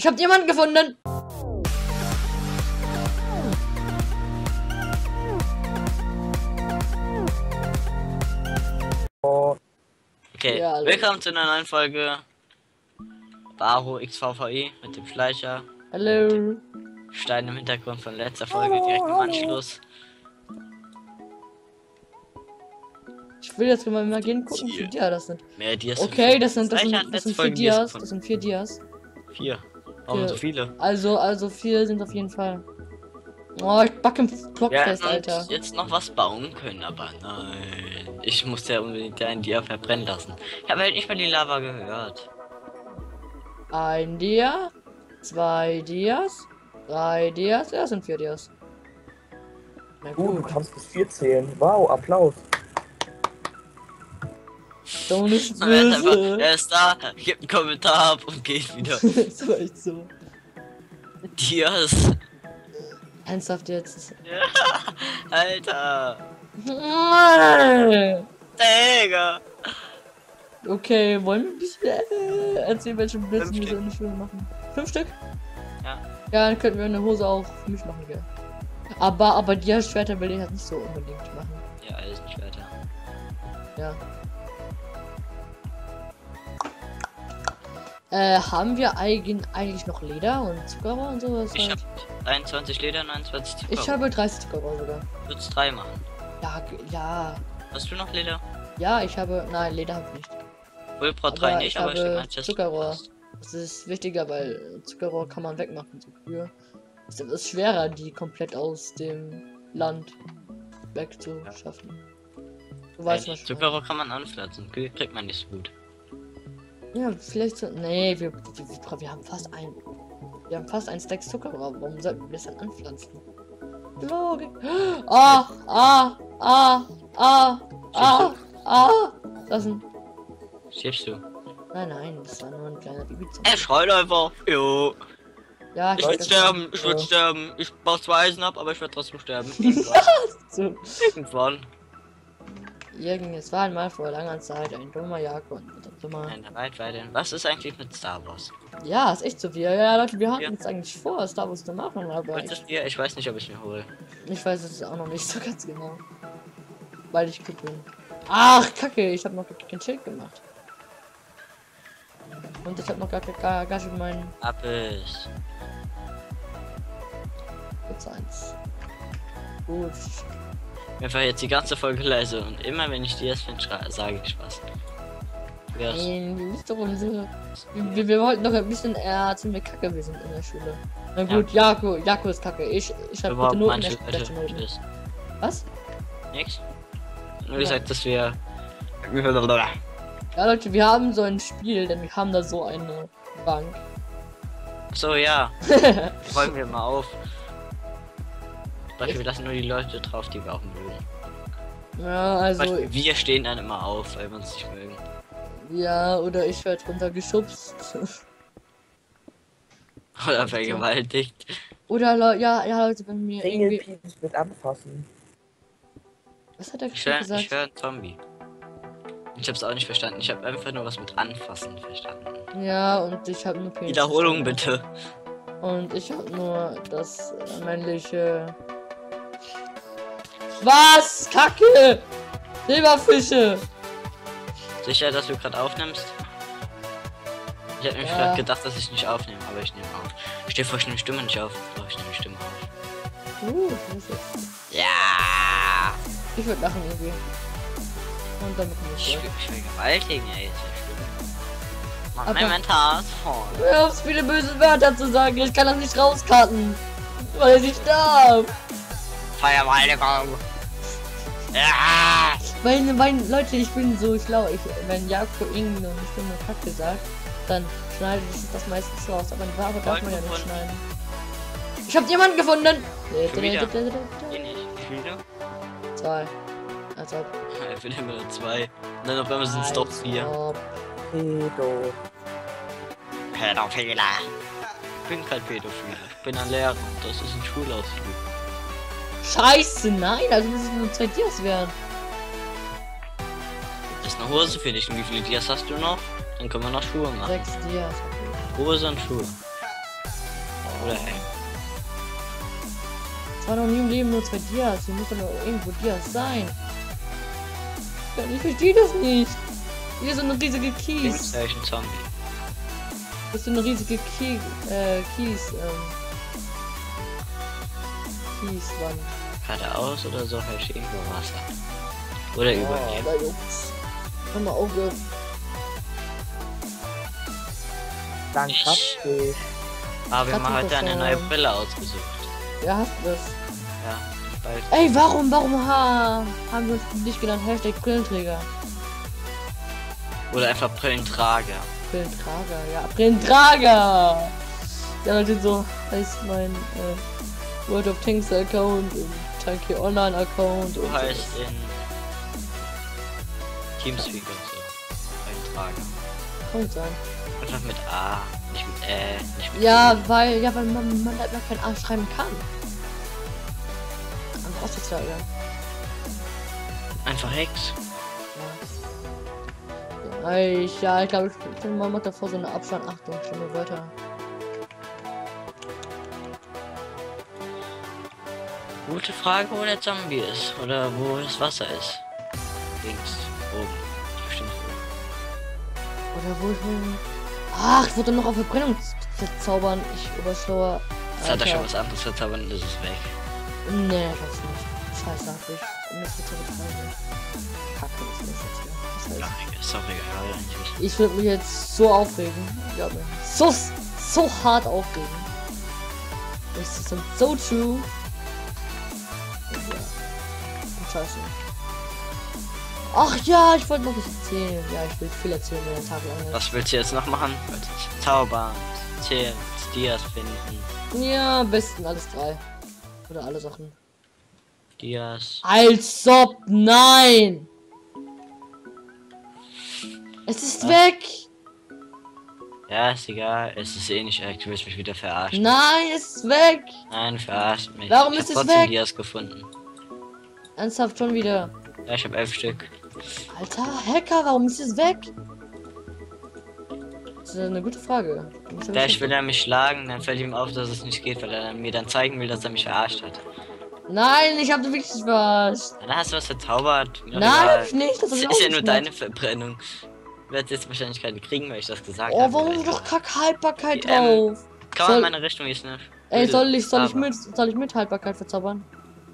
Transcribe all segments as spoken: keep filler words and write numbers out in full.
Ich habe jemanden gefunden. Okay, Ja, hallo. willkommen zu einer neuen Folge Baro X V V E mit dem Schleicher. Hallo. Stein im Hintergrund von letzter Folge, direkt im Anschluss. Ich will jetzt mal gehen gucken, wie viele Dias das sind. Mehr Dias. Okay, das sind, das Schleicher sind, hat das sind letzte vier Folge Dias Dias. gefunden. Das sind vier Dias. Vier. Warum Vier. so viele? Also, also vier sind auf jeden Fall. Oh, ich back im Block Wir fest, hätten Alter. uns jetzt noch was bauen können, aber nein. Ich muss ja unbedingt einen Dia verbrennen lassen. Ich habe halt nicht mal die Lava gehört. Ein Dia, zwei Dias, drei Dias, ja, das sind vier Dias. Na Uh, du gut. kannst bis vier zählen. Wow, Applaus. Doch nicht Er ist, einfach, böse. er ist da, gibt einen Kommentar ab und geht wieder. Das war echt so. Dias. Ernsthaft jetzt. Alter. Digga. Okay, wollen wir ein bisschen äh, erzählen, welche Blödsinn wir so Stück. in der Schule machen? Fünf Stück? Ja. Ja, dann könnten wir eine Hose auch für mich machen, gell? Aber, aber die Schwerter will ich halt nicht so unbedingt machen. Ja, alles nicht weiter. Ja. Äh, haben wir eigen, eigentlich noch Leder und Zuckerrohr und sowas? Ich halt? hab einundzwanzig Leder, neunundzwanzig Zucker. Ich habe dreißig Zuckerrohr sogar. Würd's drei machen. Ja, g- ja. Hast du noch Leder? Ja, ich habe. Nein, Leder habe ich nicht. Wohlbrot drei Aber nicht, ich aber ich habe denke mal, Chest Zuckerrohr. passt. Das ist wichtiger, weil Zuckerrohr kann man wegmachen. So früher. Es ist schwerer, die komplett aus dem Land wegzuschaffen. Du weißt Weil was. Zuckerrohr kann man anpflanzen, Krieg- kriegt man nicht so gut. Ja, vielleicht so. Nee, wir, wir, wir haben fast ein. Wir haben fast ein Stack Zuckerrohr. Warum sollten wir das dann anpflanzen? Logik. Ah, ah, ah, ah, ah, ah. Das ist ein. Schiebst du? Nein, nein, das war nur ein kleiner Babyzombie. Er schreit einfach. Jo. Ja, Ich will weiß sterben, ich will Ja. sterben. Ich baue zwei Eisen ab, aber ich werde trotzdem sterben. Irgendwann. So. Irgendwann. Irgend, es war einmal vor langer Zeit ein dummer Jakob und was auch immer. Nein, weit weiter. Was ist eigentlich mit Star Wars? Ja, ist echt so viel. Ja, Leute, wir hatten Ja. jetzt eigentlich vor, Star Wars zu machen, aber Willst du ich, es dir? Ich weiß nicht, ob ich mir hole. ich weiß es auch noch nicht so ganz genau. Weil ich gut bin. Ach, Kacke, ich habe noch kein Schild gemacht. Und ich habe noch gar, gar, gar schon meinen Ab es. Platz eins. Gut. Einfach jetzt die ganze Folge leise und immer wenn ich dir das finde, sage ich was. Ja, Nein, nicht darum so. Wir, wir, wir wollten doch ein bisschen eher ziemlich kacke, wir sind in der Schule. Na gut, Jako, Jako ist kacke. Ich, ich habe bitte überhaupt Noten, manche der schlechte Leute Noten. ist. Was? Nix. Nur Ja. gesagt, dass wir. Ja, Leute, wir haben so ein Spiel, denn wir haben da so eine Bank. So, ja. Räumen wir mal auf. Beispiel, wir lassen nur die Leute drauf, die wir auch mögen. Ja, also, Beispiel, wir stehen dann immer auf, weil wir uns nicht mögen. ja, oder ich werde runtergeschubst. Oder vergewaltigt. Oder, Le ja, ja, Leute, wenn mir irgendwie. Ringelpiece mit anfassen. Was hat er Ich höre gesagt? ich hör einen Zombie. Ich hab's auch nicht verstanden. Ich habe einfach nur was mit Anfassen verstanden. Ja, und ich habe nur Penis Wiederholung verstanden. bitte. Und ich habe nur das äh, männliche. Was? Kacke! Silberfische! Sicher, dass du gerade aufnimmst? Ich habe mir Ja. gerade gedacht, dass ich nicht aufnehme, aber ich nehme auf. Stell dir vor, ich nehme die Stimme nicht auf. Doch, ich nehme die Stimme auf. Uh, ich muss jetzt. Ja! Ich würde lachen irgendwie. Und dann bekomme ich Ich, Gold. ich vergewaltigen ja jetzt die Stimme. Mach Aber- mein Inventar ist voll. Hör auf, viele böse Wörter zu sagen. Ich kann das nicht rauskarten. Weil ich nicht darf. Feuerwaldigung! Ja! Weil, weil, Leute, ich bin so schlau. Ich, wenn Jakob irgendeine Stimme Kacke sagt, dann schneidet es das meistens raus. Aber die Ware darf man ja nicht Gefunden. schneiden. Ich hab jemanden gefunden. Schon wieder? Geh nicht. Wie viele? Zwei. Als ob. Ich will immer zwei. Und dann auf einmal sind es doch Als vier. ob. Pedo. Pädophile. Ich bin kein Pädophile. Ich bin ein Lehrer und das ist ein Schulausflug. Scheiße, nein, also müssen es nur zwei Dias werden. Das ist eine Hose für dich. Und wie viele Dias hast du noch? Dann können wir noch Schuhe machen. Sechs Dias. Hose und Schuhe. Oder ey. Es waren noch nie im Leben nur zwei Dias. Hier muss doch noch irgendwo Dias sein. Ich verstehe das nicht. Hier ist so eine riesige Kies. Links höre ich einen Zombie. Das ist so eine riesige Kie äh, Kies. Ähm, Kieswand. Geradeaus oder so höre ich irgendwo Wasser. Oder über Oh, mir. da juckt's. Hör mal auf. äh, Dann Ich- kraft dich. Aber wir haben Katzenperson. heute eine neue Brille ausgesucht. Ja, hast du das? Ja, bald. Ey, warum, warum ha haben wir uns nicht genannt? Hashtag Brillenträger. Oder einfach Brillentrager. Brillentrager, ja, Brillentrager! Ja, Leute, so heißt mein äh, World of Tanks Account und Tanky Online Account Du und heißt so. in Teamspeak und so. Brillentrager. Kann sein. Einfach mit A, nicht mit Ä, nicht mit Ja, U. weil, ja, weil man, man halt noch kein A schreiben kann. Einfach asozial, ja. Einfach Hex. Ja, ich, ja, ich glaube, ich bin mal davor so eine Abstand. Achtung, schlimme Wörter. Gute Frage, wo der Zombie ist. Oder wo das Wasser ist. Links, oben. Bestimmt oben. Oder wo ich bin. Ach, ich wollte noch auf Verbrennung verzaubern. Ich überschlauer. Jetzt hat er schon was anderes verzaubert und ist es weg. Nee, das nicht. Scheiße, hab ich. Mir ist jetzt Kacke, das ist jetzt hier. Das Ja, heißt, ist doch egal eigentlich. ich würde mich jetzt so aufregen. Glaub mir. So, so hart aufregen. Das ist so true. Ja. Und scheiße. Ach ja, ich wollte noch was erzählen. Ja, ich will viel erzählen, wenn der Tag lang ist. Was willst du jetzt noch machen? Willst du zaubern, zählen, Dias finden? Ja, am besten alles drei. Oder alle Sachen. Dias. Als ob, nein! Es ist Was? weg! Ja, ist egal. Es ist eh nicht echt. Du willst mich wieder verarschen. Nein, es ist weg! Nein, verarscht mich. Warum ich ist hab es trotzdem weg? Dias gefunden. Ernsthaft schon wieder. Ja, ich habe elf Stück. Alter, Hacker, warum ist es weg? Das ist eine gute Frage. Muss er Gleich wissen. will er mich schlagen, dann fällt ihm auf, dass es nicht geht, weil er dann mir dann zeigen will, dass er mich verarscht hat. Nein, ich habe wirklich was. Dann hast du was verzaubert. Mir doch Nein, egal. hab ich nicht. Das Das hab ich ist auch ja nicht nur gemacht. deine Verbrennung. Du wirst jetzt wahrscheinlich keine kriegen, weil ich das gesagt Oh, habe. warum ist doch Kack-Haltbarkeit Ähm, drauf? Komm soll- in meine Richtung, ist ne? Ey, soll ich, soll ich Aber- mit, soll ich mit Haltbarkeit verzaubern?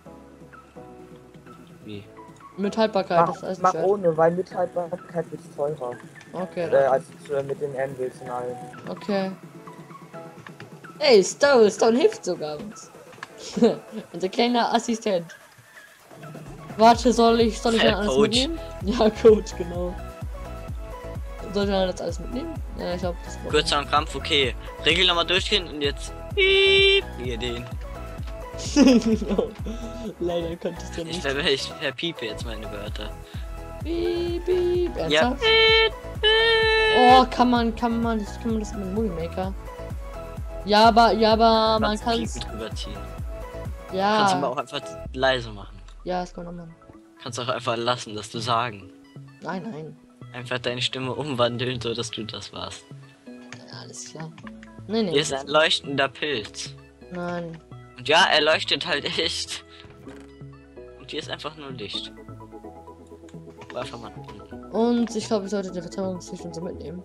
Wie? Mit Haltbarkeit, Mach, das heißt mach nicht. ohne, weil mit Haltbarkeit wird teurer. Okay, Äh, als äh, mit den Anvils und allem. okay. Ey, Stone, Stone hilft sogar uns. Unser kleiner Assistent. Warte, soll ich, soll ich Herr dann alles Coach. mitnehmen? Ja, Coach, genau. Soll ich dann das alles mitnehmen? Ja, ich glaube, das braucht- Kurzer Kampf, okay. Regel nochmal durchgehen und jetzt. Piep, hier den. Genau. Leider konntest du Ich, nicht. ver ich verpiepe jetzt meine Wörter. Piep, piep. Ja. Ernsthaft? Oh, kann man, kann man, das kann man das mit dem Movie Maker? Ja, aber, ja, aber man Kannst kann Piepen drüber ziehen. Kannst du aber ja, auch einfach leise machen. ja, das kann man machen. Kannst auch einfach lassen, dass du sagen. Nein, nein. Einfach deine Stimme umwandeln, so dass du das warst. Ja, alles klar. Nee, nee. Hier ist ein leuchtender Pilz. Nein. Und ja, er leuchtet halt echt. Und hier ist einfach nur Licht. War einfach mal unten. Und ich glaube, ich sollte die Verzauberungslicht und so mitnehmen.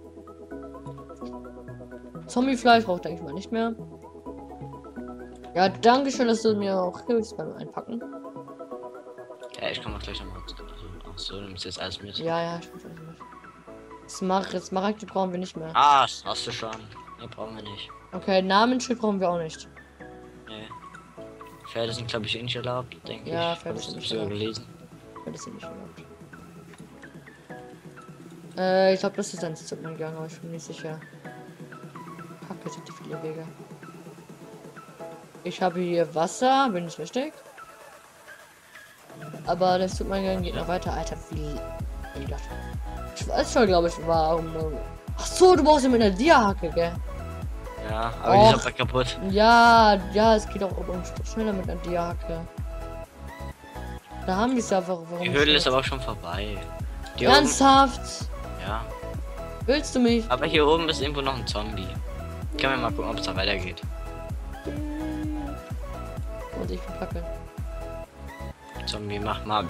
Zombiefleisch braucht denke ich mal nicht mehr. Ja, danke schön, dass du mir auch hilfst beim Einpacken. Ja, ich komme auch gleich nochmal. Ach so, du nimmst jetzt alles mit. Ja, ja, ich bin schon mit. Smar Smaragde brauchen wir nicht mehr. Ah, das hast du schon. Nee, brauchen wir nicht. Okay, Namensschild brauchen wir auch nicht. Nee. Pferde sind, glaube ich, eh nicht erlaubt, denke Ja, ich. Pferde Hab sind ich nicht sogar erlaubt. gelesen. Ja, das ist nicht erlaubt. Äh, ich glaube, das ist ein Zippengang, aber ich bin nicht sicher. Kacke, sind die viele Wege. Ich habe hier Wasser, bin ich richtig? Aber der Zippengang geht noch weiter. Alter, wie... wie das... Ich weiß schon, glaube ich, warum... Ach so, du brauchst ja mit einer Dia-Hacke, gell? Ja, aber die ist Och. aber kaputt. Ja, ja, es geht auch um schneller mit einer Dia-Hacke. Da haben wir es ja einfach. Warum Die Höhle nicht? ist aber auch schon vorbei. Die oben, Ernsthaft? ja. Willst du mich? Aber hier oben ist irgendwo noch ein Zombie. Können wir mal gucken, ob es da weitergeht. und ich bin Kacke. Zombie, mach mal.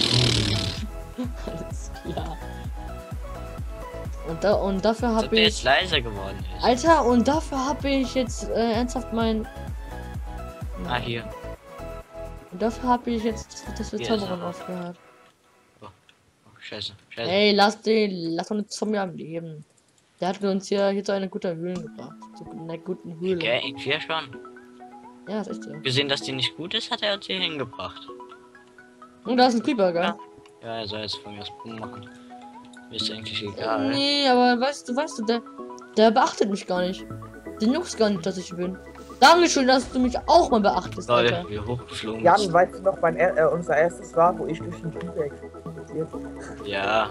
Alles klar. Und, da, und dafür Als ob habe der ich... jetzt leiser geworden ist. Alter, und dafür habe ich jetzt äh, ernsthaft mein... Ah, hier. Und dafür habe ich jetzt das Hier ist Verzauberung er. aufgehört. Oh, scheiße, scheiße. Ey, lass den, lass doch einen Zombie am Leben. Der hat uns hier, hier zu einer guten Höhle gebracht. Zu einer guten Höhle. Okay, ich vier schon. Ja, das ist so. Gesehen, dass die nicht gut ist, hat er uns hier hingebracht. Und da ist ein Creeper, gell? Ja. Ja, er soll jetzt von mir aus Boom machen. Mir ist eigentlich egal. Nee, aber weißt du, weißt du, der, der beachtet mich gar nicht. Den juckt's gar nicht, dass ich bin. Dankeschön, dass du mich auch mal beachtest, Alter. Leute, wie hochgeflogen Jan, ist. weißt du noch, mein er äh, unser erstes war, wo ich durch den Creeper explodiert? Ja,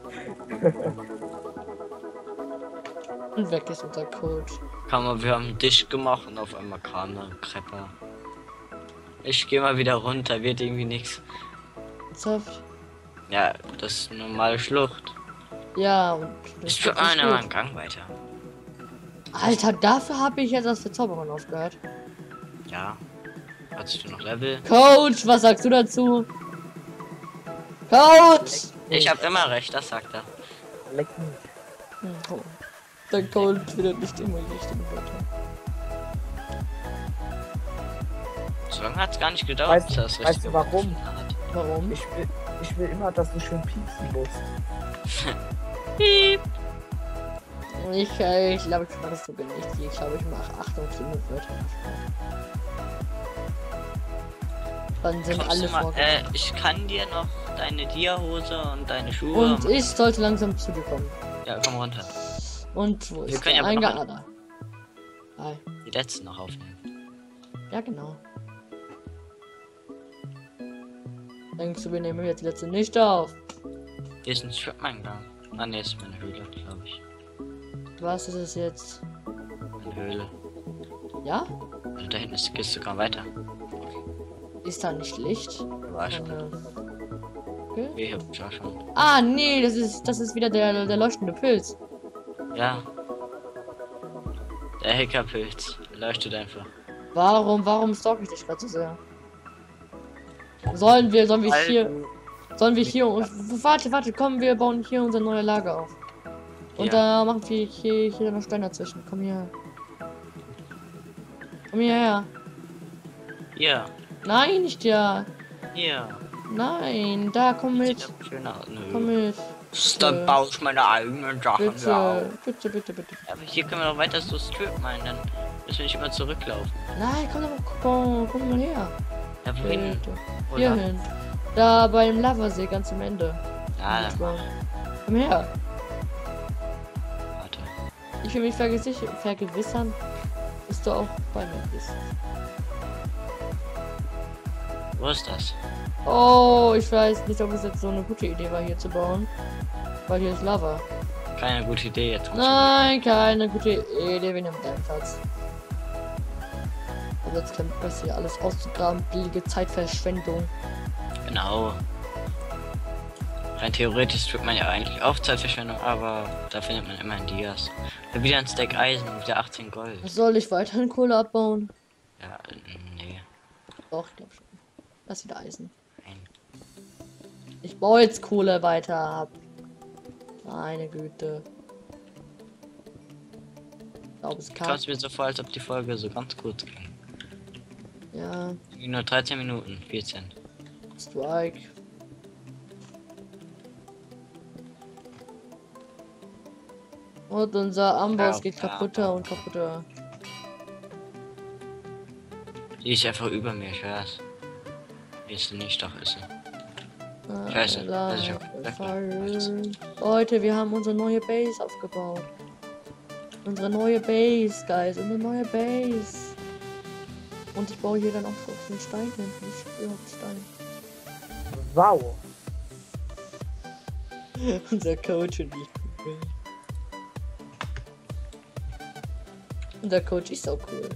Und weg ist unser Code. kann man, wir haben dich gemacht und auf einmal kam da ein Krepper. Ich gehe mal wieder runter, wird irgendwie nichts. Ernsthaft? Ja, das ist eine normale Schlucht. Ja, und das Ich führe ist einer gut. mal einen Gang weiter. Alter, dafür habe ich jetzt das Verzauberung aufgehört. Ja. Hattest du noch Level? Coach, was sagst du dazu? Coach! Ich habe immer recht, das sagt er. Leck mich. Hm, oh. Der Coach wieder nicht immer die richtigen Wörter. So lange hat es gar nicht gedauert, Weißt- bis er das weißt richtige du warum? gefunden hat. Warum? Ich will, ich will immer, dass du schön piepsen musst. Piep. Ich, äh, ich glaube, ich mache das sogar nicht. Ich glaube, ich mache Achtung, Stimme Wörter. Dann sind Kommst alle du mal, vor. äh, ich kann dir noch deine Dia-Hose und deine Schuhe. Und ich sollte langsam zu dir kommen. Ja, komm runter. Und wo Wir ist können der ja aber noch Eingang? Ah, da. Hi. Die letzten noch aufnehmen. Ja, genau. Denkst du, wir nehmen jetzt die letzte nicht auf? Hier ist ein Strip-Eingang. Ah, ne, ist meine Höhle, glaube ich. Was ist es jetzt? Meine Höhle. Ja? Also da hinten ist die Kiste, komm weiter. Ist da nicht Licht? War schon. Keine- Okay. Hier, hab ich auch schon. Ah, nee, das ist, das ist wieder der, der leuchtende Pilz. Ja. Der Hackerpilz. Der leuchtet einfach. Warum, warum stalk ich dich gerade so sehr? Sollen wir, sollen wir Weil hier, du- sollen wir hier, warte, warte, komm, wir bauen hier unser neues Lager auf. Und Ja. da machen wir hier, hier noch Stein dazwischen. Komm hier. Komm hierher. Hier. Nein, nicht ja. Hier. Nein, da, komm Sieht mit. aber schön aus. Komm Nö. mit. Dann baue ich meine eigenen Sachen Bitte, ja. bitte, bitte, bitte. Ja, aber hier können wir noch weiter so Strip meinen, dann müssen wir nicht immer zurücklaufen. Nein, komm doch, komm, komm mal her. Ja, wohin? Bitte. Wo Hier lang? hin. Da beim Lavasee ganz am Ende. Ja, dann mach. Komm her. Warte. Ich will mich vergewissern, vergewissern, dass du auch bei mir bist. Wo ist das? Oh, ich weiß nicht, ob es jetzt so eine gute Idee war, hier zu bauen. Weil hier ist Lava. Keine gute Idee jetzt. Nein, keine gute Idee, wir nehmen deinen Platz. Aber jetzt kein Bock, hier alles auszugraben, billige Zeitverschwendung. Genau. Rein theoretisch tut man ja eigentlich auch Zeitverschwendung, aber da findet man immer in Dias. Ja, wieder ein Stack Eisen und wieder achtzehn Gold. Soll ich weiterhin Kohle abbauen? Ja, äh, nee. Doch, ich glaube schon. Das ist wieder Eisen. Nein. Ich baue jetzt Kohle weiter ab. Meine Güte. Ich glaube, es kann. Kommt mir so vor, als ob die Folge so ganz kurz ging. Ja, Irgendwie nur dreizehn Minuten, vierzehn. Strike. Und unser Amboss Ja, geht ja, kaputter ja. und kaputter. Die ist einfach über mir, ich weiß. Hier ist sie nicht, doch ist sie. Scheiße, La- das ist ja- Fire. Leute, wir haben unsere neue Base aufgebaut. Unsere neue Base, guys. Unsere neue Base. Und ich baue hier dann auch auf den Stein hin. Ich spüre auf Stein. Wow. Unser Coach und ich. Unser Coach ist auch cool.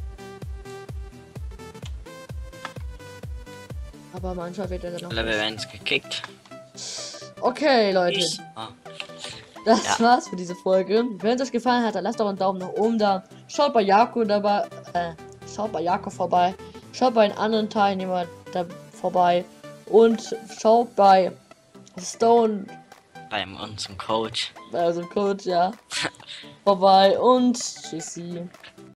Aber manchmal wird er dann auch. Level eins gekickt. Okay, Leute. Ich. Ah. Das Ja. war's für diese Folge. Wenn es euch gefallen hat, dann lasst doch einen Daumen nach oben da. Schaut bei Jako dabei. Äh, schaut bei Jako vorbei. Schaut bei den anderen Teilnehmern da vorbei. Und schaut bei Stone, Beim unserem Coach. also Coach, ja, vorbei. Und tschüssi.